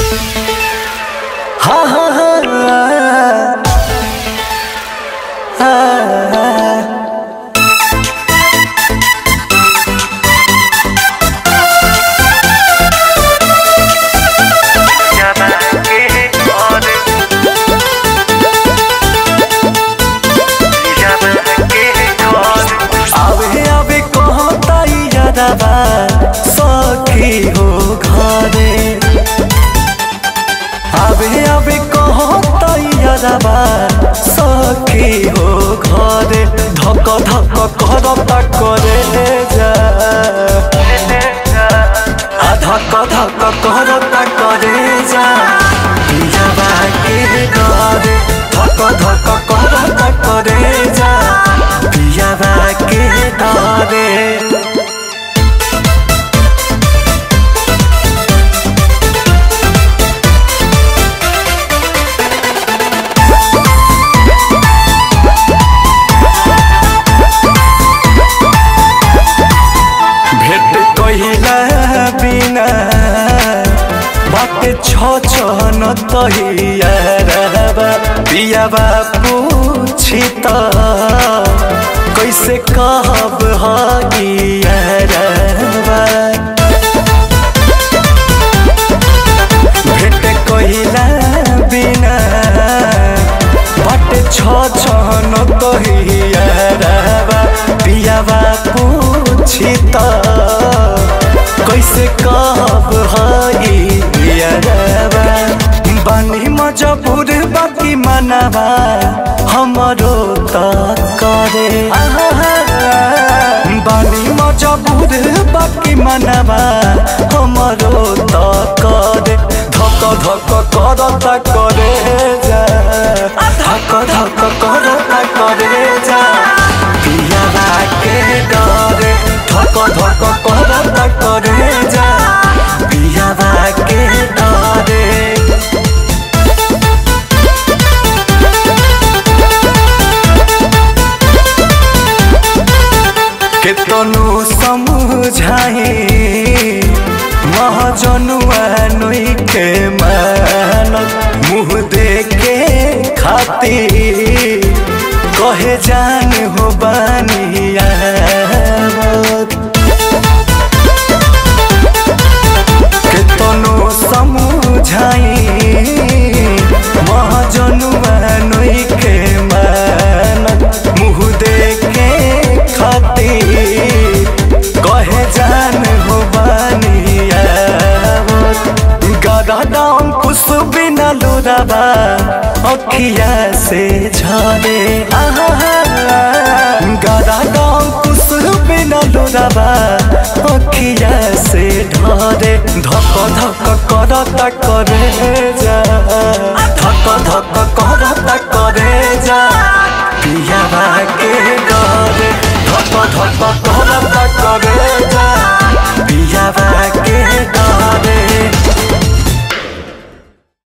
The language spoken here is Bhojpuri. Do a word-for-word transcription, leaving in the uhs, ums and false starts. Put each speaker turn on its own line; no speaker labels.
हा हा हा सखी हो घरे आबे आबे कहता यादबा सखी हो घरे धक धक करता करे जा धक धक करता करे जा पियाबा के घरे धक धक करता करे जा पियाबा के घरे छो छो न तहियारबा पियाबा पूछी त कैसे कहब हगियारबा भेट कहिला बिना बाटे छो छो न तहियारबा पियाबा पूछी त कैसे कहब हई बानी मजबूर बाकी मनवा हमरो त करे बानी मजबूर बाकी मनवा हमरो त करे धक धक करता करे जा धक धक करता करे जा पियाबा के डरे धक धक करता करे जा पियाबा के डरे केतनु समझाए महाजनुआ नई के मानत मुँह देखे खातिर कहे जान हो बानिया केतनु समझाए महाजनुआ नई के मानत मुँह देखे खातिर कहे जान हो बानिया गादा दाम कुछ बिना लोराबा अखिया से झरे गादा दाम कुछ बिना लोराबा अखिया से ढरे धक धक करता करे जा धक धक करता करे जा पियाबा के